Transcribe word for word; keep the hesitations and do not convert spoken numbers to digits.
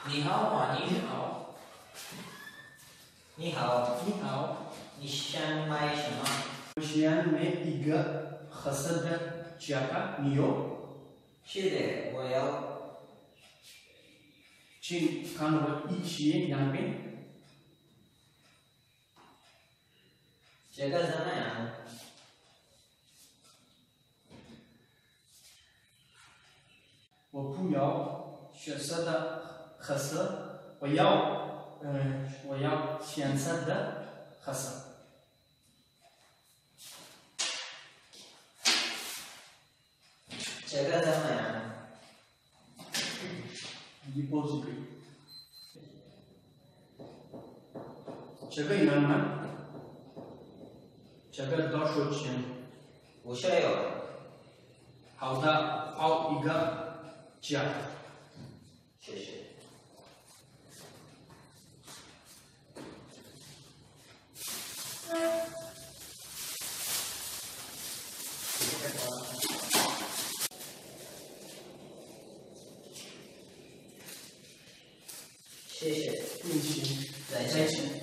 你好吗？你好。你好。 你好， 你想买什么？ 我想买一个黑色的 jacket，你有？ 是的，我要。 请看我一起样品。 这个怎么样？ 我不要血色的黑色，我要，嗯，我要浅色的黑色。 这个怎么样？ 一包这个，这个样吗？这个多少钱？ 不需要。 好的，好一个加。 谢谢。谢谢。 运气， 再见。 再见。